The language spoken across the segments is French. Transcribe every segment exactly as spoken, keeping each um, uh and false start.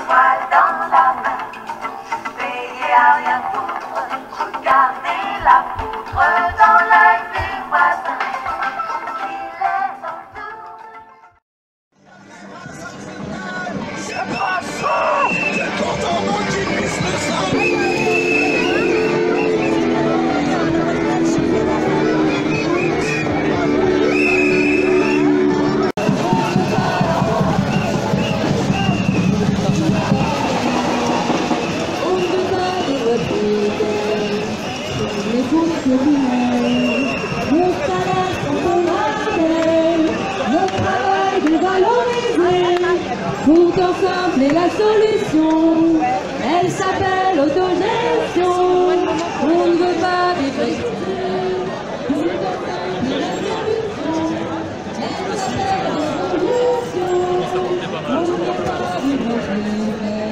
étoiles dans la main, veillez à rien foutre, regardez la poutre dans l'œil des voisins. Il est dans le C'est pas ça! C'est content qu'il puisse le savoir! Pour ensemble est la solution, elle s'appelle autogestion. On ne veut pas vivre exclu. Pour ensemble est la solution, elle s'appelle autogestion. On ne veut pas vivre exclu.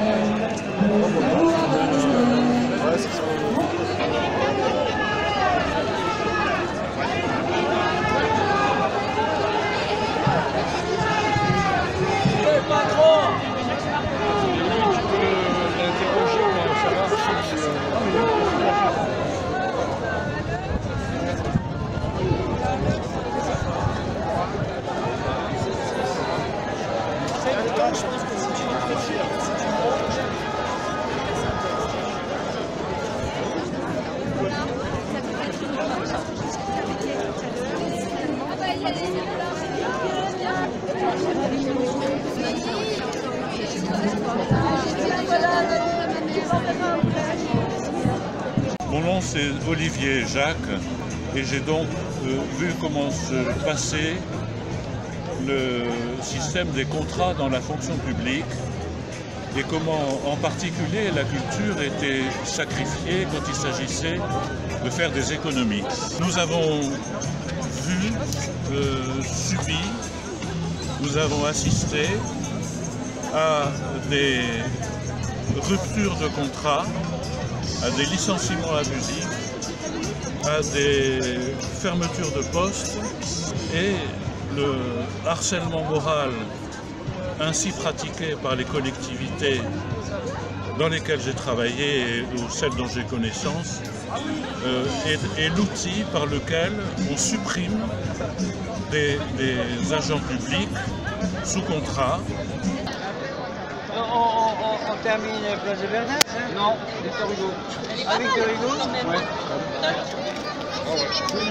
Mon nom c'est Olivier Jacques et j'ai donc euh, vu comment se passait le système des contrats dans la fonction publique et comment en particulier la culture était sacrifiée quand il s'agissait de faire des économies. Nous avons vu, euh, subi, nous avons assisté à des ruptures de contrats, à des licenciements abusifs, à des fermetures de postes et le harcèlement moral ainsi pratiqué par les collectivités dans lesquelles j'ai travaillé ou celles dont j'ai connaissance euh, est, est l'outil par lequel on supprime des, des agents publics sous contrat. On, on, on termine Place de Bernard, hein? Non, Victor Hugo. Ah, Victor Hugo? Ouais. Oh, ouais.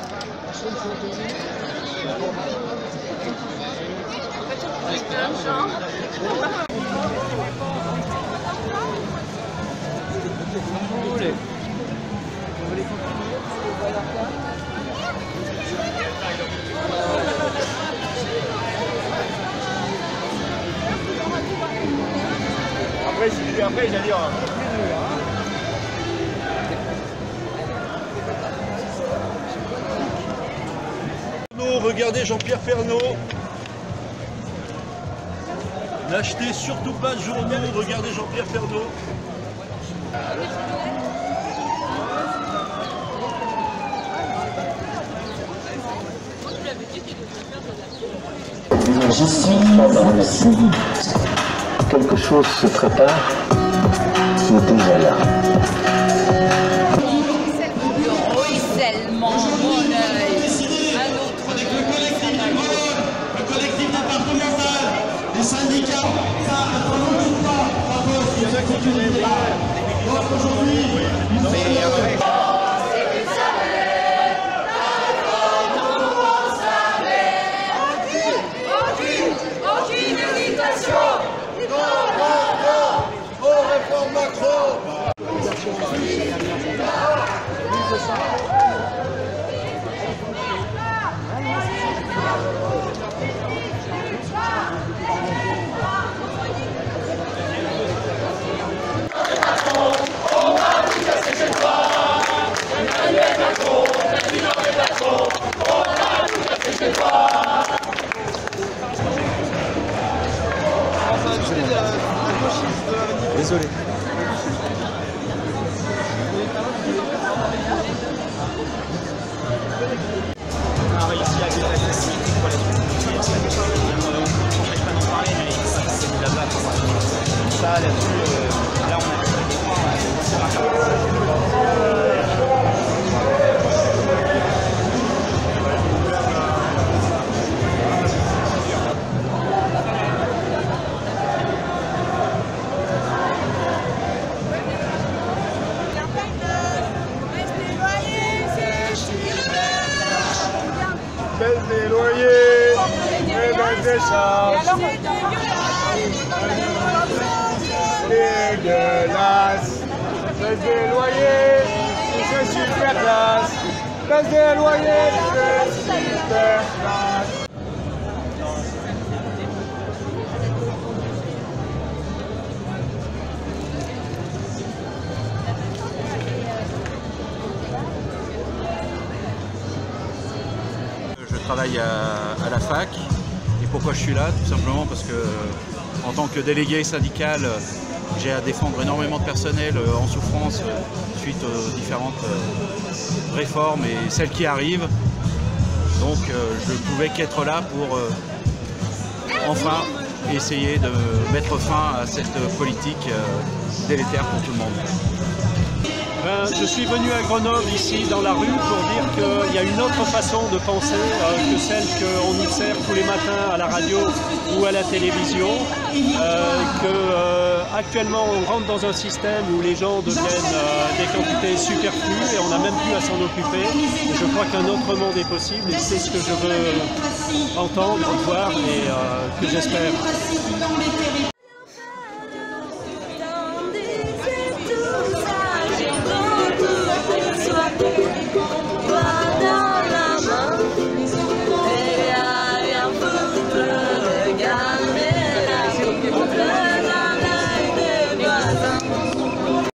Vous voulez? Vous voulez continuer? Après, si, après j'allais dire. Regardez Jean-Pierre Pernaut. N'achetez surtout pas de journaux, regardez Jean-Pierre Pernaut. Je suis dans le ciel. Quelque chose se prépare qui est déjà là. Le ruissellement, mon œil. Un autre. Avec le collectif, le collectif départemental, les syndicats, ça, attendons tout pas, bravo, il y en a qui continuent. Donc aujourd'hui, nous sommes... Désolé. On a réussi à gérer la facilité pour la culture, ça ne m'empêche pas d'en parler, mais c'est du blabla. ça là-dessus, euh, là on a baisse des loyers et baisse des charges. Dégueulasse. Baisse des loyers, c'est super classe. Baisse des loyers, c'est super classe. Je travaille à, à la fac. Et pourquoi je suis là? Tout simplement parce que, en tant que délégué syndical, j'ai à défendre énormément de personnel en souffrance suite aux différentes réformes et celles qui arrivent. Donc je ne pouvais qu'être là pour enfin essayer de mettre fin à cette politique délétère pour tout le monde. Ben, je suis venu à Grenoble, ici, dans la rue, pour dire qu'il y a une autre façon de penser euh, que celle qu'on nous sert tous les matins à la radio ou à la télévision. Euh, que, euh, actuellement, on rentre dans un système où les gens deviennent euh, des quantités superflues et on n'a même plus à s'en occuper. Et je crois qu'un autre monde est possible et c'est ce que je veux entendre, voir et euh, que j'espère.